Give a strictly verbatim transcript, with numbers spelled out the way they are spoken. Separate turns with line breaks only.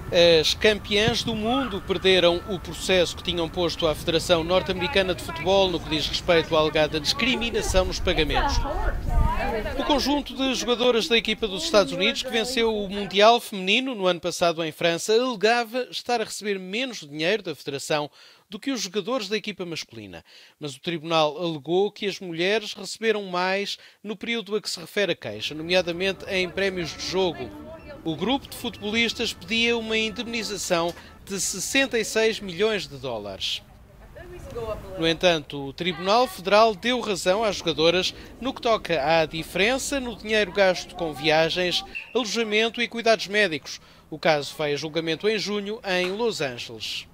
As campeãs do mundo perderam o processo que tinham posto à Federação Norte-Americana de Futebol no que diz respeito à alegada discriminação nos pagamentos. O conjunto de jogadoras da equipa dos Estados Unidos, que venceu o Mundial Feminino no ano passado em França, alegava estar a receber menos dinheiro da Federação do que os jogadores da equipa masculina. Mas o tribunal alegou que as mulheres receberam mais no período a que se refere a queixa, nomeadamente em prémios de jogo. O grupo de futebolistas pedia uma indemnização de sessenta e seis milhões de dólares. No entanto, o Tribunal Federal deu razão às jogadoras no que toca à diferença no dinheiro gasto com viagens, alojamento e cuidados médicos. O caso vai a julgamento em junho em Los Angeles.